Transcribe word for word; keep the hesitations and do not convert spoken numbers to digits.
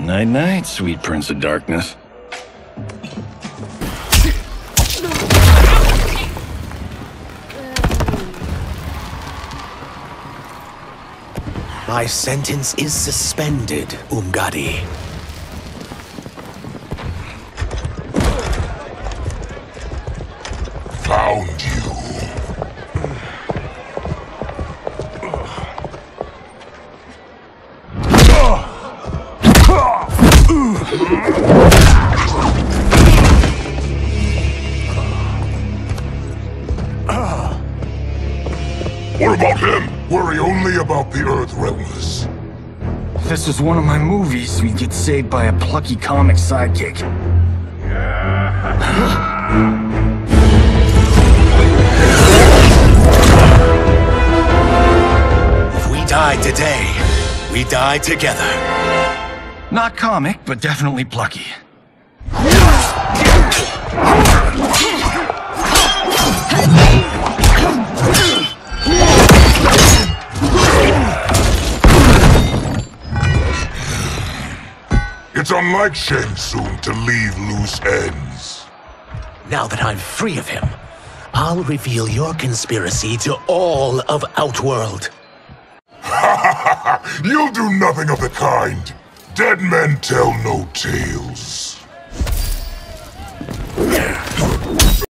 Night-night, sweet Prince of Darkness. My sentence is suspended, Umgadi. Found you. What about him? Worry only about the Earth Realmers. If this was one of my movies, we'd get saved by a plucky comic sidekick. If we die today, we die together. Not comic, but definitely plucky. It's unlike Shang Tsung to leave loose ends. Now that I'm free of him, I'll reveal your conspiracy to all of Outworld. You'll do nothing of the kind. Dead men tell no tales.